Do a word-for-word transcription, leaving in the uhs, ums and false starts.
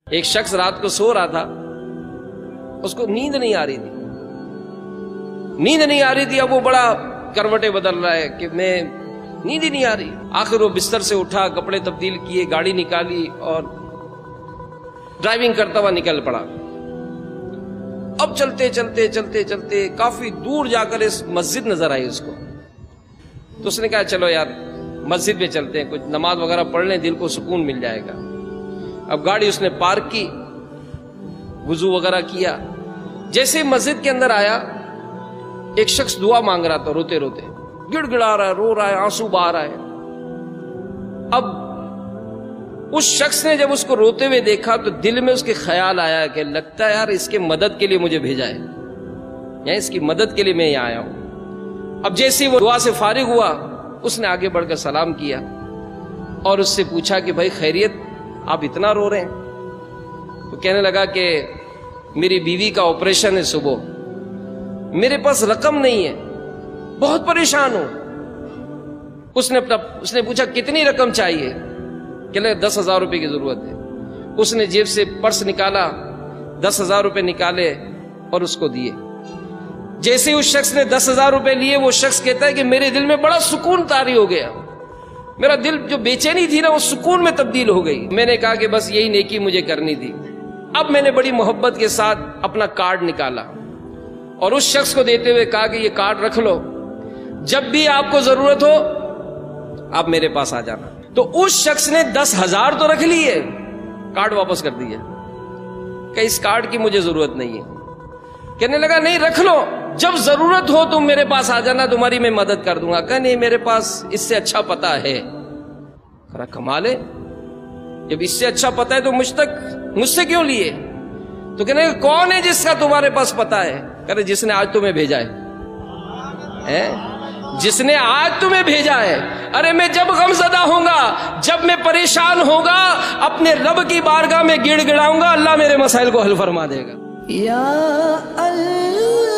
ایک شخص رات کو سو رہا تھا، اس کو نیند نہیں آ رہی تھی نیند نہیں آ رہی تھی اب وہ بڑا کروٹیں بدل رہا ہے کہ میں نیند ہی نہیں آ رہی۔ آخر وہ بستر سے اٹھا، کپڑے تبدیل کیے، گاڑی نکالی اور ڈرائیونگ کرتا ہوا نکل پڑا۔ اب چلتے چلتے چلتے چلتے کافی دور جا کر اس مسجد نظر آئی اس کو، تو اس نے کہا چلو یار مسجد میں چلتے ہیں، کچھ نماز وغیرہ پڑھ لیں، دل کو سکون مل جائے گا۔ اب گاڑی اس نے پارک کی، وضو وغیرہ کیا، جیسے مسجد کے اندر آیا ایک شخص دعا مانگ رہا تھا، روتے روتے گڑ گڑا رہا ہے، رو رہا ہے، آنسو بہا رہا ہے۔ اب اس شخص نے جب اس کو روتے ہوئے دیکھا تو دل میں اس کے خیال آیا کہ لگتا ہے یار اس کے مدد کے لیے مجھے بھیجا ہے، یا اس کی مدد کے لیے میں یہاں آیا ہوں۔ اب جیسے وہ دعا سے فارغ ہوا، اس نے آگے بڑھ کر سلام کیا اور اس سے پوچھا کہ بھائی خیریت، آپ اتنا رو رہے ہیں؟ تو کہنے لگا کہ میری بیوی کا آپریشن ہے صبح، میرے پاس رقم نہیں ہے، بہت پریشان ہوں۔ اس نے اپنا اس نے پوچھا کتنی رقم چاہیے؟ کہ لگا دس ہزار روپے کی ضرورت ہے۔ اس نے جیب سے پرس نکالا، دس ہزار روپے نکالے اور اس کو دیے۔ جیسے اس شخص نے دس ہزار روپے لیے، وہ شخص کہتا ہے کہ میرے دل میں بڑا سکون طاری ہو گیا، میرا دل جو بے چینی تھی نا وہ سکون میں تبدیل ہو گئی۔ میں نے کہا کہ بس یہی نیکی مجھے کرنی تھی۔ اب میں نے بڑی محبت کے ساتھ اپنا کارڈ نکالا اور اس شخص کو دیتے ہوئے کہا کہ یہ کارڈ رکھ لو، جب بھی آپ کو ضرورت ہو آپ میرے پاس آ جانا۔ تو اس شخص نے دس ہزار تو رکھ لیے، کارڈ واپس کر دیا کہ اس کارڈ کی مجھے ضرورت نہیں ہے۔ کہنے لگا نہیں رکھ لو، جب ضرورت ہو تم میرے پاس آ جانا، تمہاری میں مدد کر دوں گا۔ کہ نہیں میرے پاس اس سے اچھا پتہ ہے۔ کہا کمال ہے، جب اس سے اچھا پتہ ہے تو مجھ تک مجھ سے کیوں لیے؟ تو کہنے لگا کون ہے جس کا تمہارے پاس پتہ ہے؟ کہتے جس نے آج تمہیں بھیجا ہے، جس نے آج تمہیں بھیجا ہے۔ ارے میں جب غم زدہ ہوں گا، جب میں پریشان ہوگا، اپنے رب کی بارگاہ میں گڑ گڑاؤں گا، اللہ میرے مسائل کو حل فرما دے گا۔ یا اللہ